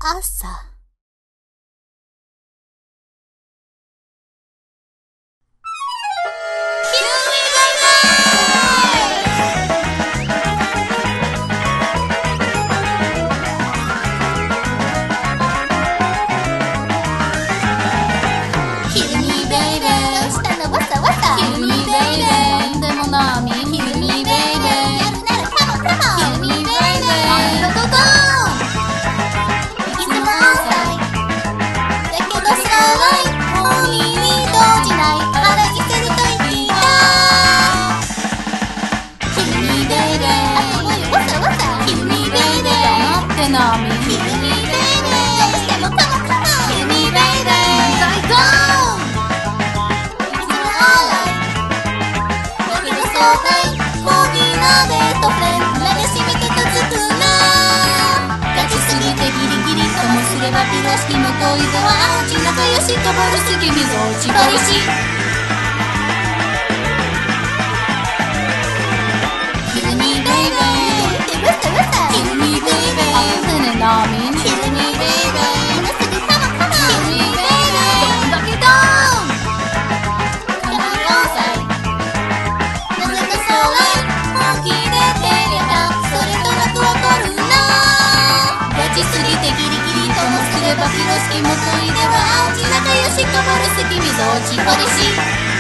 朝。ピロシキの恋がは仲良しこぼるすぎ水落ちばりしKill me baby Kill me baby 船並みに Kill me baby 今すぐカモカモ Kill me baby どんだけドンカモ4歳なぜか空本気で照れたそれとなく怒るなガチすぎてギリギリともすればピロシキも恋では仲良しこぼるすぎ水落ちばりし